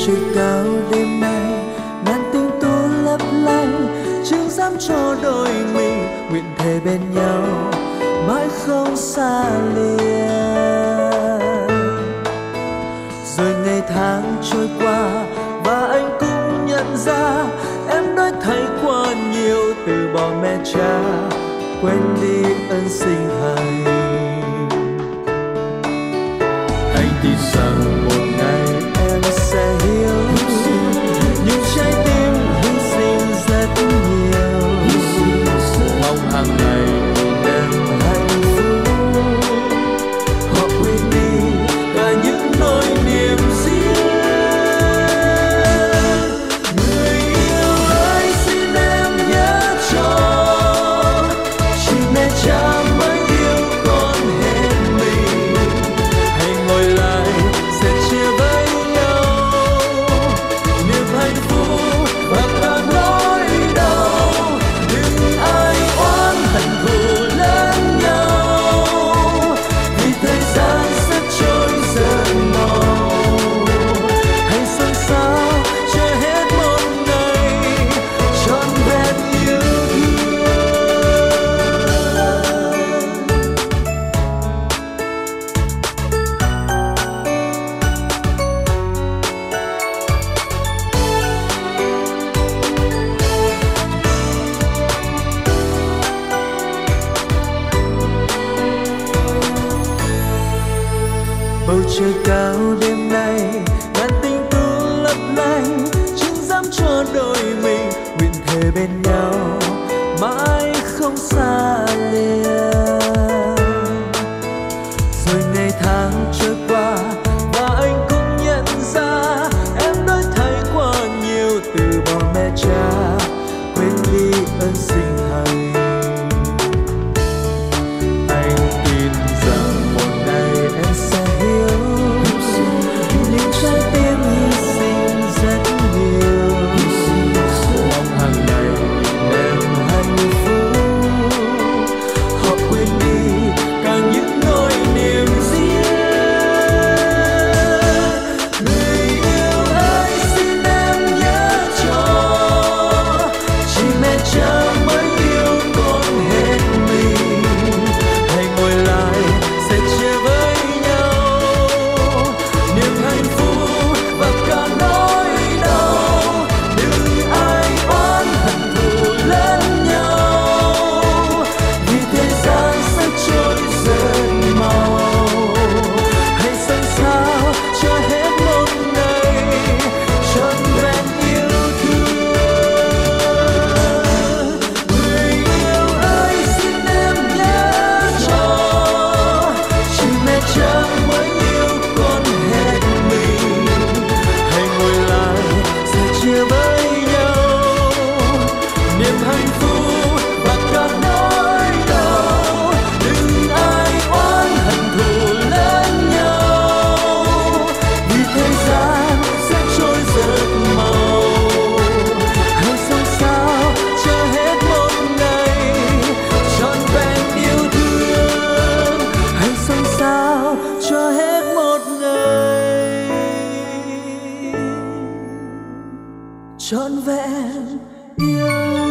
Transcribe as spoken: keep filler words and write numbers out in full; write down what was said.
trời cao đêm nay ngàn tinh tú lấp lánh, chứng dám cho đôi mình nguyện thề bên nhau mãi không xa lìa. Rồi ngày tháng trôi qua và anh cũng nhận ra em đổi thay quá nhiều, từ bỏ mẹ cha quên đi ơn sinh thành. Anh tin rằng một ngày em sẽ hiểu những trái tim hy sinh rất nhiều, mong hàng ngày nhìn em hạnh phúc. Họ quên đi cả những nỗi niềm riêng. Người yêu ơi xin em nhớ cho, chỉ mẹ cha mới yêu con hết mình. Hãy ngồi lại sẽ chia với nhau niềm hạnh phúc và cả nỗi đau. Đừng ai oán hận thù lẫn nhau, vì thời gian sẽ trôi rất mau. Hãy sống sao cho hết một ngày trọn vẹn yêu thương. Bầu trời cao đêm nay ngàn tinh tú lấp lánh, chứng dám cho đôi mình nguyện thề bên nhau mãi không xa lìa. Rồi ngày tháng trôi qua và anh cũng nhận ra em đổi thay quá nhiều, từ bỏ mẹ cha quên đi ơn sinh thành. Anh tin rằng một ngày em sẽ hiểu những trái tim hy sinh rất nhiều, mong hàng ngày nhìn em hạnh phúc. Họ quên đi cả những nỗi niềm riêng. Người yêu ơi xin em nhớ cho, chỉ mẹ cha mới yêu con hết mình. Hãy ngồi lại sẽ chia với nhau niềm hạnh phúc và cả nỗi đau. Đừng ai oán hận thù lẫn nhau, vì thời gian sẽ trôi rất mau. Hãy sống sao cho hết một ngày trọn vẹn yêu thương. Người yêu ơi xin em nhớ cho, chỉ mẹ cha mới yêu con hết mình. Hãy ngồi lại sẽ chia với nhau niềm hạnh phúc và cả nỗi đau. Đừng ai oán hận thù lẫn nhau, vì thời gian sẽ trôi rất mau. Hãy sống sao cho hết một ngày trọn vẹn yêu thương. Hãy sống sao cho hết một ngày trọn vẹn yêu